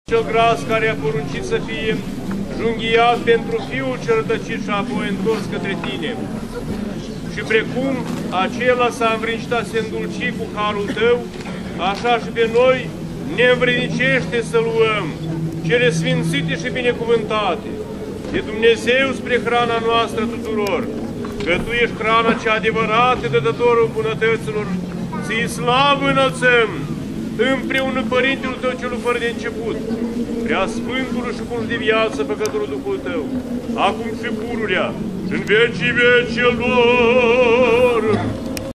Cel gras care a poruncit să fie junghiat pentru Fiul cel rătăcit și apoi întors către tine. Și precum acela s-a învrednicat să se îndulci cu harul tău, așa și pe noi ne învrednicește să luăm cele sfințite și binecuvântate de Dumnezeu spre hrana noastră tuturor, că Tu ești hrana cea adevărată, dătătorul bunătăților, ți-i slavă înălțăm, împreună Părintele Tău celul fără de început, prea Sfântului și Punct de viață, Făcătorul Duhul Tău, acum și pururea, în vecii vecilor.